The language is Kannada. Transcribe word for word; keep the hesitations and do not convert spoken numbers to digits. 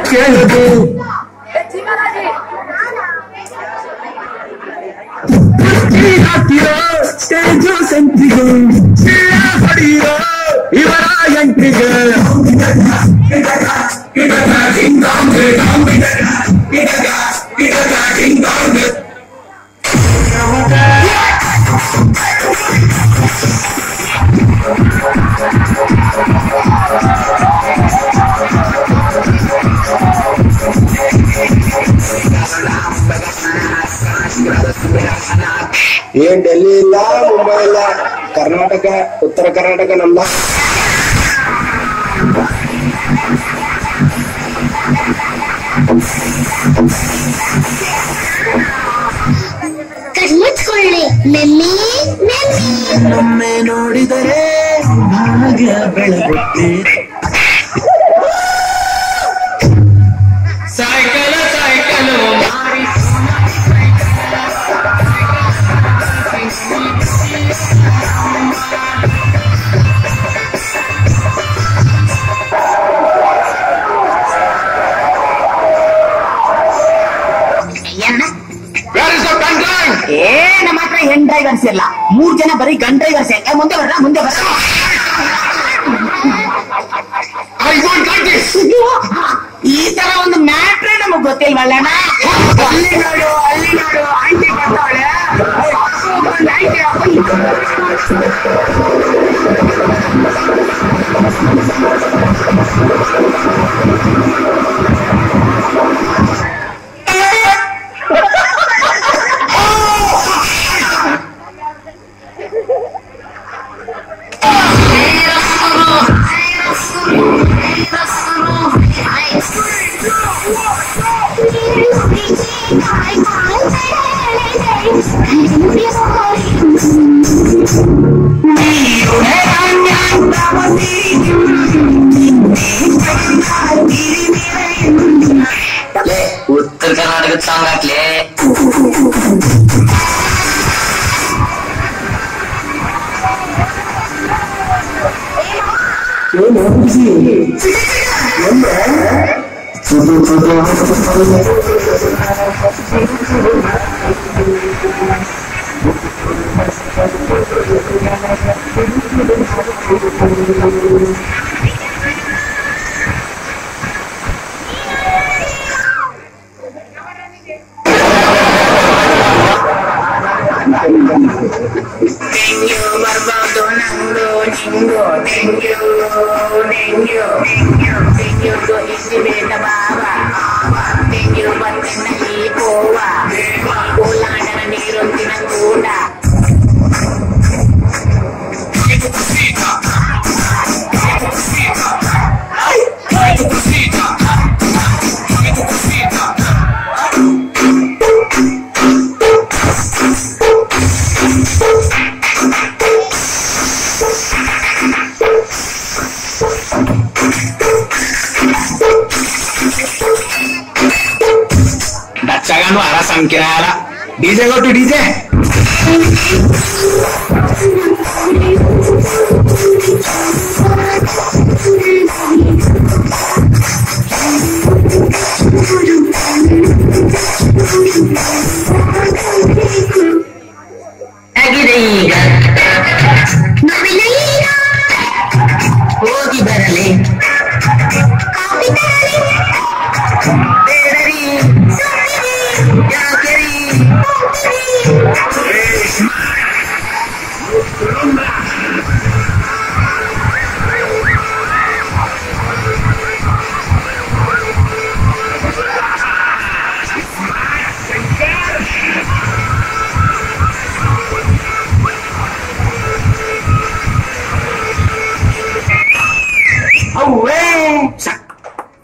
ಕೇಳುದು ಹಾಕಿರೋ ಸ್ಟೇಜು ಸೆಂಟ್ರಿಗೂ ಹೊಡೆಯೋ ಇವರ ಎಂಟ್ರಿಗೆ ಏನ್ ಡೆಲ್ಲಿ ಇಲ್ಲ, ಮುಂಬೈ ಇಲ್ಲ, ಕರ್ನಾಟಕ, ಉತ್ತರ ಕರ್ನಾಟಕ ನಮ್ದ. ಕಣ್ಮುಚ್ಕೊಳ್ಳಿ ನೆಮ್ಮಿ ನೆಮ್ಮಿ ನಮ್ಮೆ ನೋಡಿದರೆ ಭಾಗ್ಯ ಬೆಳಗುತ್ತೆ. ಸೈಕಲ್ ಸೈಕಲ್ ಏ ನಮ್ಮ ಹತ್ರ ಹೆಣ್ ಡ್ರೈವರ್ಸ್ ಇಲ್ಲ, ಮೂರ್ ಜನ ಬರೀ ಗನ್ ಡ್ರೈವರ್ಸ್. ಮುಂದೆ ಬರ್ರ ಮುಂದೆ ಬರ್ರ. ಈ ತರ ಒಂದು ಮ್ಯಾಟ್ರೇ ನಮಗ್ ಗೊತ್ತಿಲ್ವಲ್ಲ. ಅಲ್ಲಿ ನೋಡು ಅಲ್ಲಿ ನೋಡು ಆಂಟಿ ಬರ್ತಾವಳೆ. उत्तर कर्नाटकात सांग घातले. Dengue barbado nango ningo dengue dengue dengue dengue do isi beta baba dengue batna hi powa kolana niron tinanguda Daccaganno alla sanchiara. D J go to D J.